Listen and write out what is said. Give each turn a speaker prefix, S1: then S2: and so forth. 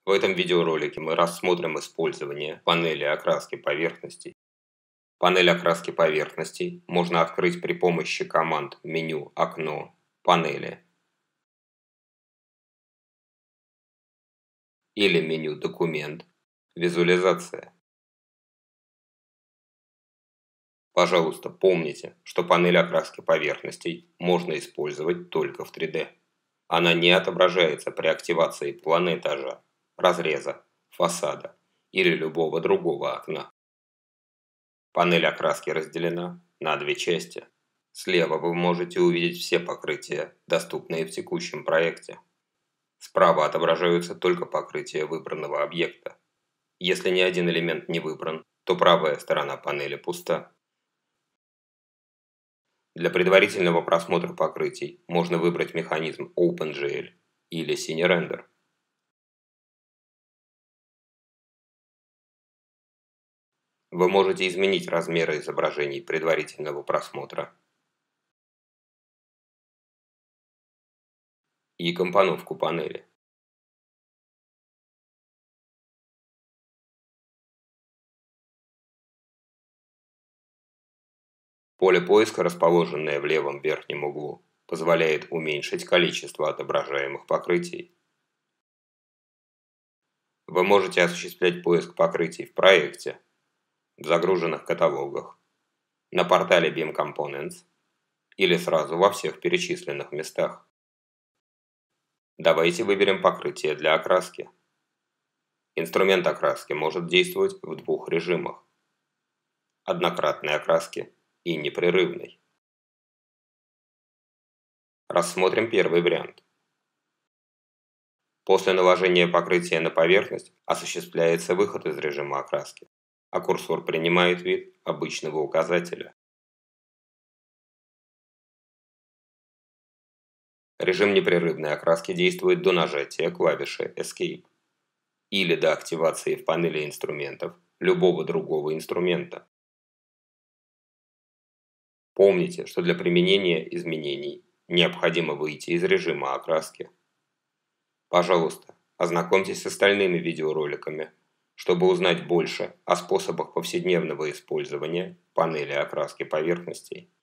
S1: В этом видеоролике мы рассмотрим использование панели окраски поверхностей. Панель окраски поверхностей можно открыть при помощи команд меню «Окно», «Панели» или меню «Документ», «Визуализация». Пожалуйста, помните, что панель окраски поверхностей можно использовать только в 3D. Она не отображается при активации плана этажа, разреза, фасада или любого другого окна. Панель окраски разделена на две части. Слева вы можете увидеть все покрытия, доступные в текущем проекте. Справа отображаются только покрытия выбранного объекта. Если ни один элемент не выбран, то правая сторона панели пуста. Для предварительного просмотра покрытий можно выбрать механизм OpenGL или CineRender. Вы можете изменить размеры изображений предварительного просмотра и компоновку панели. Поле поиска, расположенное в левом верхнем углу, позволяет уменьшить количество отображаемых покрытий. Вы можете осуществлять поиск покрытий в проекте, в загруженных каталогах, на портале BIM Components или сразу во всех перечисленных местах. Давайте выберем покрытие для окраски. Инструмент окраски может действовать в двух режимах: однократной окраски и непрерывной. Рассмотрим первый вариант. После наложения покрытия на поверхность осуществляется выход из режима окраски, а курсор принимает вид обычного указателя. Режим непрерывной окраски действует до нажатия клавиши Escape или до активации в панели инструментов любого другого инструмента. Помните, что для применения изменений необходимо выйти из режима окраски. Пожалуйста, ознакомьтесь с остальными видеороликами, чтобы узнать больше о способах повседневного использования панели окраски поверхностей.